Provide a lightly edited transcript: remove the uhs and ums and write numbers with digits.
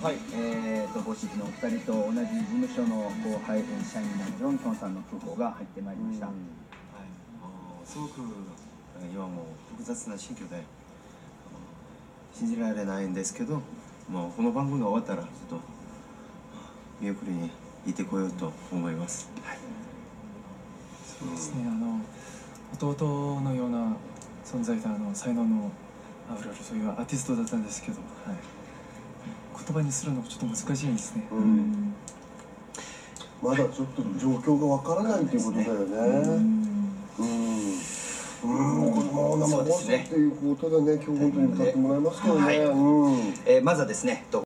はい、ご指摘のお二人と同じ事務所の後輩社員のジョンソンさんの訃報が入ってまいりました。 すごく今も複雑な心境で信じられないんですけど、もうこの番組が終わったらちょっと見送りに行ってこようと思います。はい、 そうですね、弟のような存在で才能のあふれるそういうアーティストだったんですけど、はい、言葉にするのがちょっと難しいですね。 まだちょっと状況がわからないということだよね。これも生放送っていうことでね、今日本当に歌ってもらいますけどね。 まずはですね